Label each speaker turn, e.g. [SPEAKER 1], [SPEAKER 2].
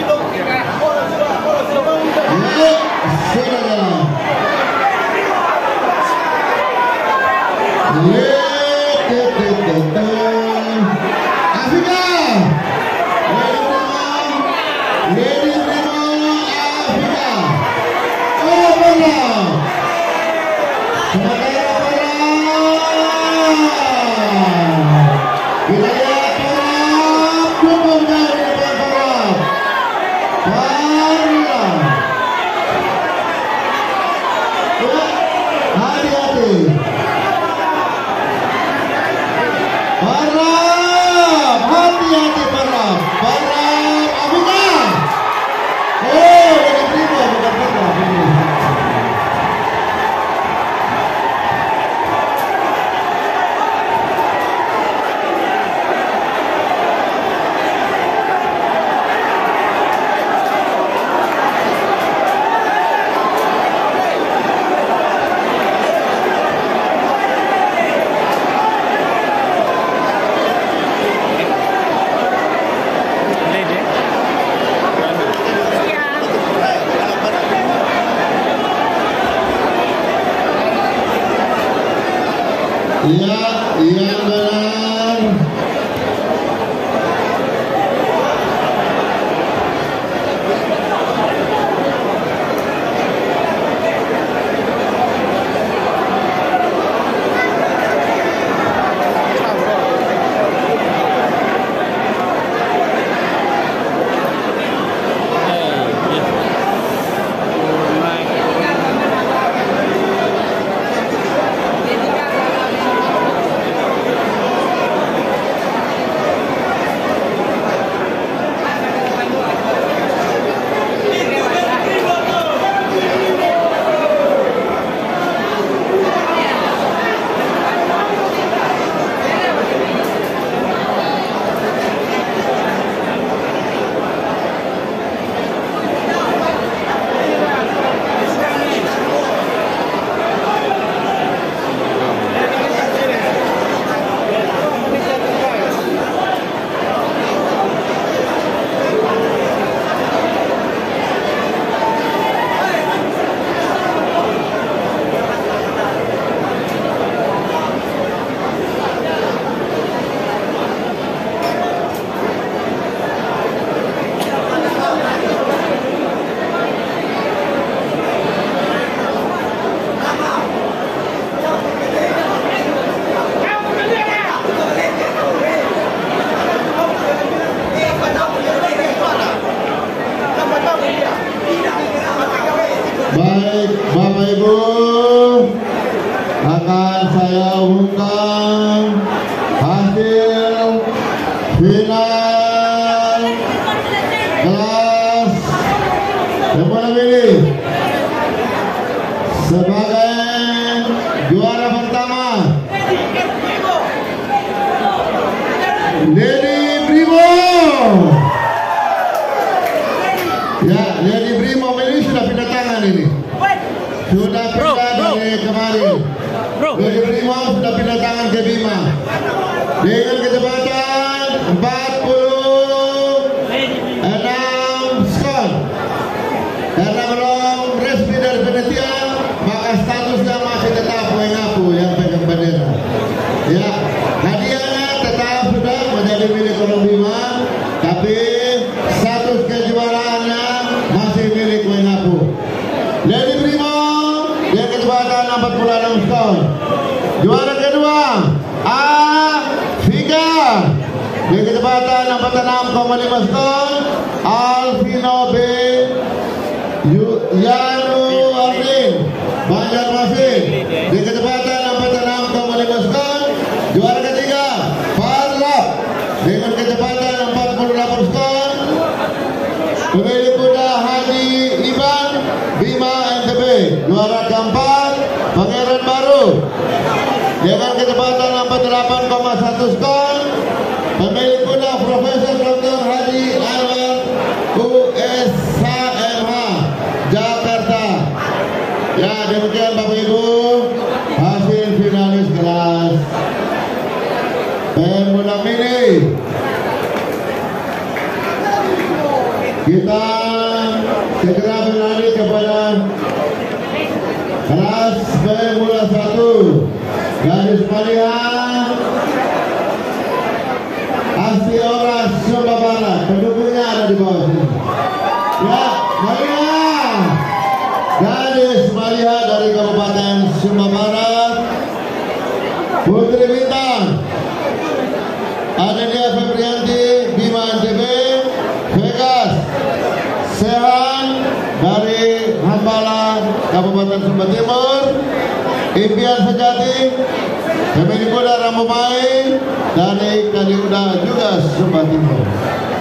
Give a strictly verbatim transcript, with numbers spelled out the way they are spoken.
[SPEAKER 1] Iya, iya benar. Baik, Bapak Ibu, akan saya umumkan hasil final kelas yang mana ini sebagai juara pertama Lady Brimo. Ya, Lady Brimo ini sudah pindah tangan ini. Sudah pindah dari kemarin. Lady Brimo sudah pindah tangan ke Bima dengan kecepatan empat puluh enam skor. Karena belum resmi dari panitia, maka statusnya masih tetap Wengapu yang pegang bendera. Ya, hadiahnya tetap sudah menjadi milik orang Bima, tapi status kejuaraannya masih milik Wengapu. Lady Brimo dengan kecepatan empat puluh enam skor. Juara kedua Afrika dengan kecepatan empat puluh enam koma lima skor. Alvino B Yanu Arlin Banjarmasin dengan kecepatan empat puluh enam koma lima skor. Juara ketiga Farlap dengan kecepatan empat puluh delapan skor. Pemilik kuda Haji Iban Bima N T B. Juara keempat Pangeran Baru dengan kecepatan empat puluh delapan koma satu skor. Pemilik kuda Profesor Doktor Haji Anwar U S H M H Jakarta. Ya, demikian Bapak Ibu hasil finalis kelas Pemuda Mini. Kita segera berlari kepada kelas Formula satu. Gadis pilihan Asti Oras Sumba Barat. Pendukungnya ada di bawah sini. Ya, Maria. Gadis Maria dari Kabupaten Sumba Barat. Putri Bintang. Ada dia Febrianti Bima N T B. Vegas Sehan dari Hambalang Kabupaten Sumba Timur. Impian Sejati Femini Muda Ramomai dari Kaliuda juga Sumba Timur.